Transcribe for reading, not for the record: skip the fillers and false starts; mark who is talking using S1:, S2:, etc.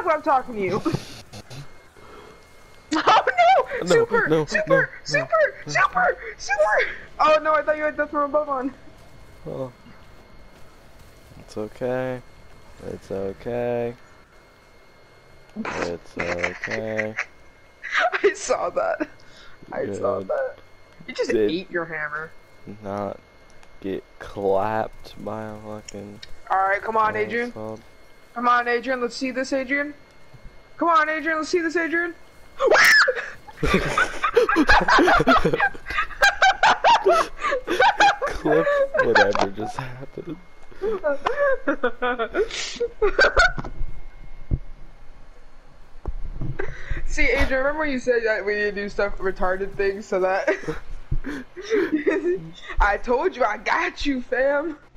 S1: when I'm talking to you. Oh no! Super!
S2: No,
S1: Super!
S2: no,
S1: Super!
S2: no.
S1: Super! Super! Oh no, I thought you had that from above on.
S2: Oh. It's okay. It's okay. It's okay.
S1: I saw that. I saw
S2: Good.
S1: that. You just ate your hammer.
S2: Not get clapped by a fucking...
S1: Alright, come on, Adrian.
S2: assault.
S1: Come on, Adrian. Let's see this, Adrian. Come on, Adrian. Let's see this, Adrian.
S2: Clip whatever just happened.
S1: See, Adrian, remember when you said that we need to do stuff retarded things so that... I told you I got you, fam.